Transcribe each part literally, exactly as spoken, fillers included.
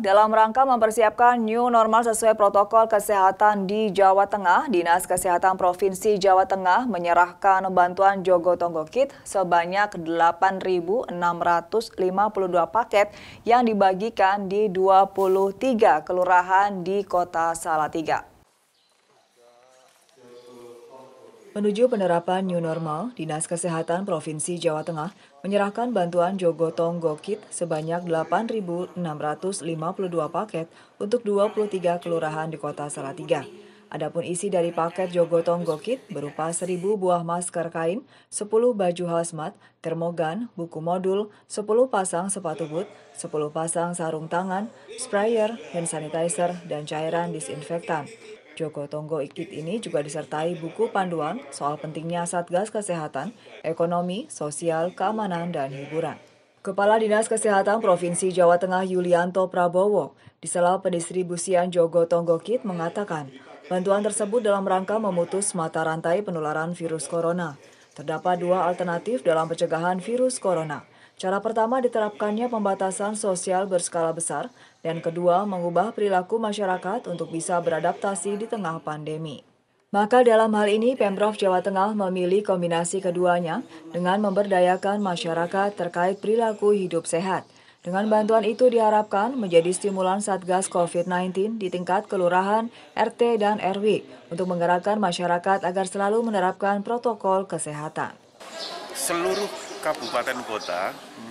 dalam rangka mempersiapkan new normal sesuai protokol kesehatan di Jawa Tengah, Dinas Kesehatan Provinsi Jawa Tengah menyerahkan bantuan Jogo Tonggo Kit sebanyak delapan ribu enam ratus lima puluh dua paket yang dibagikan di dua puluh tiga kelurahan di Kota Salatiga. Menuju penerapan new normal, Dinas Kesehatan Provinsi Jawa Tengah menyerahkan bantuan Jogo Tonggo Kit sebanyak delapan ribu enam ratus lima puluh dua paket untuk dua puluh tiga kelurahan di Kota Salatiga. Adapun isi dari paket Jogo Tonggo Kit berupa seribu buah masker kain, sepuluh baju hazmat, termogan, buku modul, sepuluh pasang sepatu boot, sepuluh pasang sarung tangan, sprayer, hand sanitizer, dan cairan disinfektan. Jogo Tonggo Kit ini juga disertai buku panduan soal pentingnya Satgas Kesehatan, Ekonomi, Sosial, Keamanan, dan Hiburan. Kepala Dinas Kesehatan Provinsi Jawa Tengah Yulianto Prabowo di sela pendistribusian Jogo Tonggo Kit mengatakan, bantuan tersebut dalam rangka memutus mata rantai penularan virus corona. Terdapat dua alternatif dalam pencegahan virus corona. Cara pertama diterapkannya pembatasan sosial berskala besar, dan kedua mengubah perilaku masyarakat untuk bisa beradaptasi di tengah pandemi. Maka dalam hal ini Pemprov Jawa Tengah memilih kombinasi keduanya dengan memberdayakan masyarakat terkait perilaku hidup sehat. Dengan bantuan itu diharapkan menjadi stimulan Satgas covid sembilan belas di tingkat kelurahan, R T, dan R W untuk menggerakkan masyarakat agar selalu menerapkan protokol kesehatan. Seluruh kabupaten kota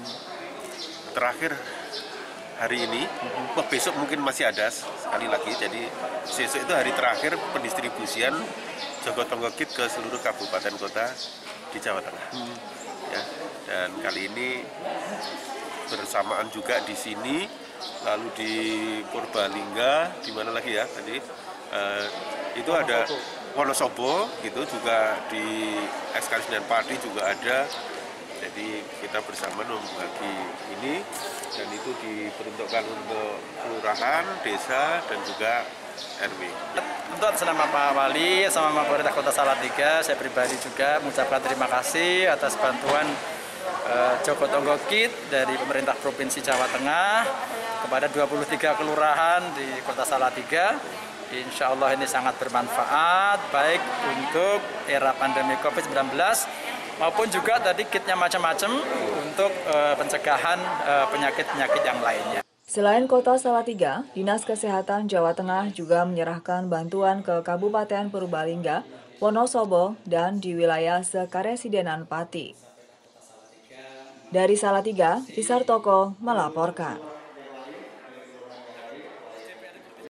terakhir hari ini, oh, besok mungkin masih ada sekali lagi, jadi besok itu hari terakhir pendistribusian Jogo Tonggo Kit ke seluruh kabupaten kota di Jawa Tengah. Hmm. Ya, dan kali ini bersamaan juga di sini, lalu di Purbalingga, di mana lagi ya tadi, uh, itu ada Wonosobo, gitu juga di Ekskasi dan Padi juga ada. Jadi kita bersama membagi ini, dan itu diperuntukkan untuk kelurahan, desa, dan juga R W. Untuk atas nama Pak Wali, sama pemerintah Kota Salatiga, saya pribadi juga mengucapkan terima kasih atas bantuan uh, Jogo Tonggo Kit dari pemerintah Provinsi Jawa Tengah kepada dua puluh tiga kelurahan di Kota Salatiga. Insya Allah ini sangat bermanfaat, baik untuk era pandemi covid sembilan belas, maupun juga tadi kitnya macam-macam untuk uh, pencegahan penyakit-penyakit uh, yang lainnya. Selain Kota Salatiga, Dinas Kesehatan Jawa Tengah juga menyerahkan bantuan ke Kabupaten Purbalingga, Wonosobo, dan di wilayah Sekaresidenan Pati. Dari Salatiga, Isar Toko melaporkan.